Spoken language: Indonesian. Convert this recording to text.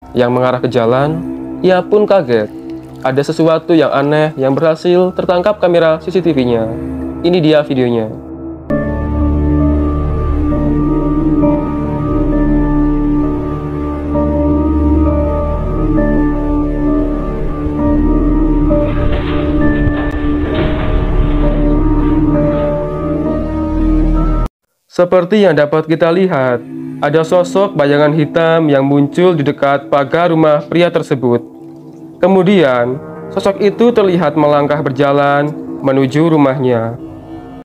yang mengarah ke jalan. Ia pun kaget. Ada sesuatu yang aneh yang berhasil tertangkap kamera CCTV-nya. Ini dia videonya. Seperti yang dapat kita lihat, ada sosok bayangan hitam yang muncul di dekat pagar rumah pria tersebut. Kemudian, sosok itu terlihat melangkah berjalan menuju rumahnya.